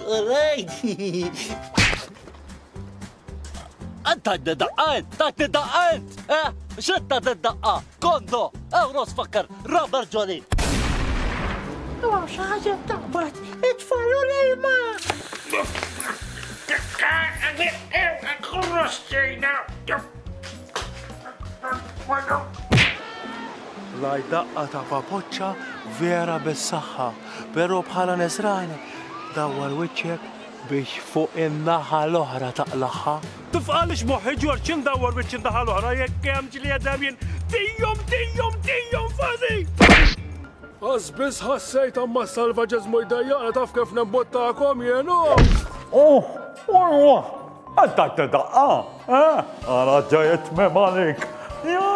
alright. انت الدقان تاك الدقان شتت الدقة كوندو اوروس فكر رابر جولي مش حاجة تعبت ادفعوا لي ما Laj daqqa ta' papoċċa vera bis-saħħa, però bħala nesrani dawwar wiċċek biex fuq in-naħa l-oħra taqlaħħa. Tifqalix moħħi ġorċin dawwar wiċċ in-naħa l-oħra jekk hemm ġili għadamjen tijjom fazi! Għazbis ħassejt għamma salvaġez mojdajjaqna taf kif nembottakom jenu! Għantak t-daqqa, għana ġajet memalik!